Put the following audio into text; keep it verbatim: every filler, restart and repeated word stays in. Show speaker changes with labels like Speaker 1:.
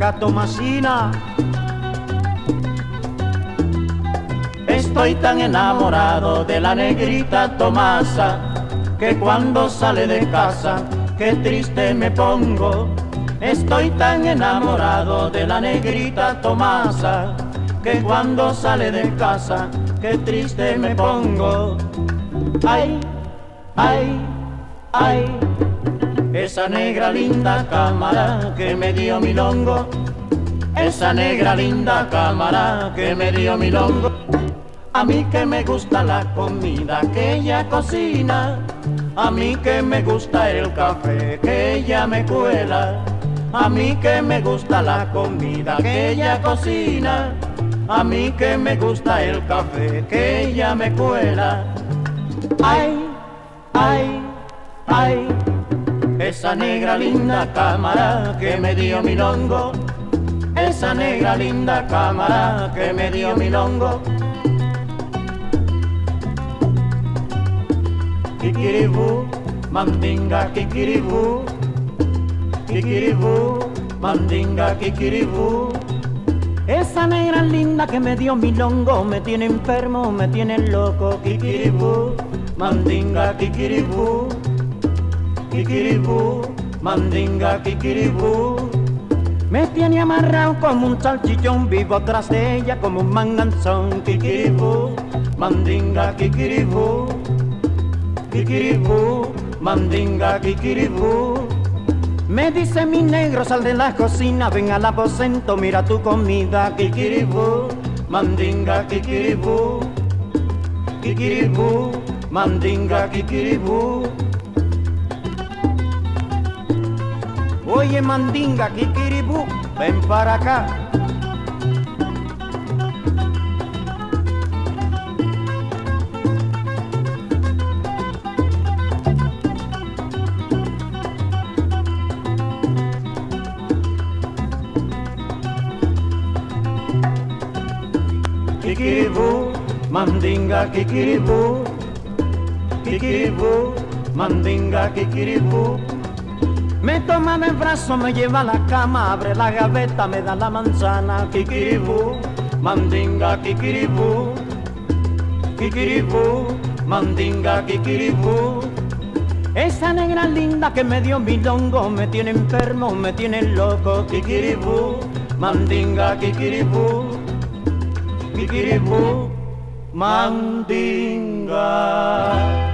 Speaker 1: acá, Tomasina.
Speaker 2: Estoy tan enamorado de la negrita Tomasa, que cuando sale de casa, qué triste me pongo. Estoy tan enamorado de la negrita Tomasa, que cuando sale de casa, qué triste me pongo. Ay, ay, ay, esa negra linda cámara que me dio mi longo, esa negra linda cámara que me dio mi longo. A mí que me gusta la comida que ella cocina, a mí que me gusta el café que ella me cuela, a mí que me gusta la comida que ella cocina, a mí que me gusta el café que ella me cuela. Ay, ay, ay, esa negra linda cámara que me dio mi longo, esa negra linda cámara que me dio mi longo. Kikiribu, mandinga, kikiribu, kikiribu, mandinga, kikiribu.
Speaker 1: Esa negra linda que me dio mi longo me tiene enfermo, me tiene loco.
Speaker 2: Kikiribu, mandinga, kikiribu, kikiribu, mandinga, kikiribu.
Speaker 1: Me tiene amarrado como un salchichón, vivo tras de ella como un manganzón.
Speaker 2: Kikiribu, mandinga, kikiribu, kikiribu, mandinga, kikiribu.
Speaker 1: Me dice mi negro, sal de la cocina, ven al aposento, mira tu comida.
Speaker 2: Kikiribu, mandinga, kikiribu, kikiribu, mandinga, kikiribu.
Speaker 1: Oye mandinga, kikiribu, ven para acá.
Speaker 2: Kikiribu, mandinga, kikiribu, kikiribu, mandinga, kikiribu.
Speaker 1: Me toma del brazo, me lleva a la cama, abre la gaveta, me da la manzana.
Speaker 2: Kikiribu, mandinga, kikiribu, kikiribu, mandinga, kikiribu.
Speaker 1: Esa negra linda que me dio mi longo me tiene enfermo, me tiene loco.
Speaker 2: Kikiribu, mandinga, kikiribu, kikiribu, mandinga.